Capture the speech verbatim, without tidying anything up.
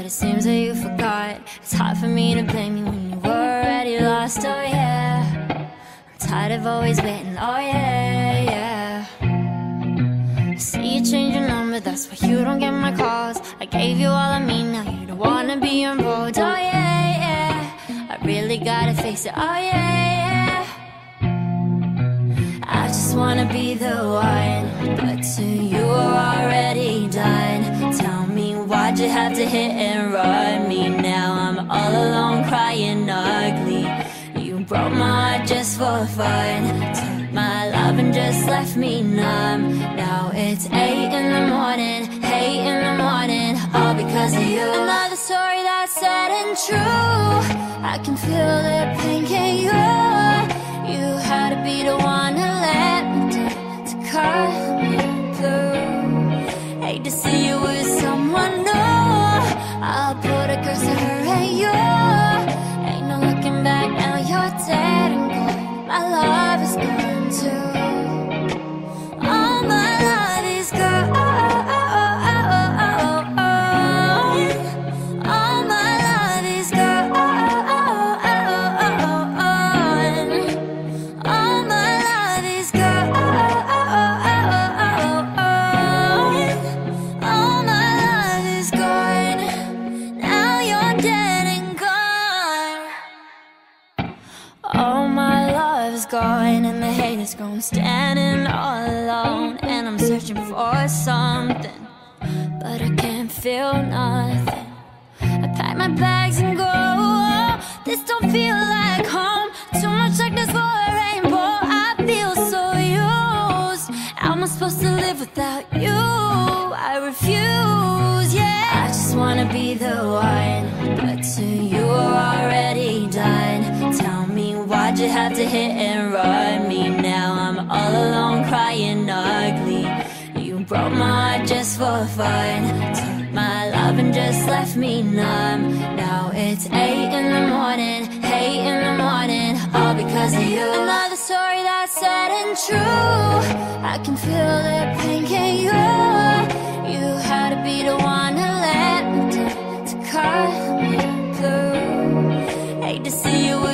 it seems that you forgot. It's hard for me to blame you when you were already lost, oh yeah. I'm tired of always waiting, oh yeah, yeah. I see you change your number, that's why you don't get my calls. I gave you all of me, now you don't wanna be involved, oh yeah, yeah. I really gotta face it, oh yeah, yeah. I just wanna be the one, but to you are already done. Tell me, why'd you have to hit and run me? Now I'm all alone crying ugly. You broke my heart just for fun, took my love and just left me numb. Now it's eight in the morning, eight in the morning, all because of you. Another story that's sad and true. I can feel the pain, can you? You had to be the one to let me down, to cut me through. Hate to see you with someone new. I'll put a curse on her and you. Ain't no looking back, now you're dead and gone. My love is gone too. All my love is gone. All my love is gone. All my love is gone. All my love is gone. Now you're dead and gone. All my love is gone, and the hate is gone. Standing all alone, and I'm searching for something, but I can't feel nothing. I pack my bags and go. This don't feel like home. Too much darkness for a rainbow. I feel so used. How am I supposed to live without you? I refuse, yeah. I just wanna be the one, but to you are already done. Tell me, why'd you have to hit and run me? Now I'm all alone crying ugly. You broke my heart just for fun, took my love and just left me numb. Now it's eight in the morning, eight in the morning, all because of you. Another story that's sad and true. I can feel the pain, can you? You had to be the one to let me down, to cut me through. Hate to see you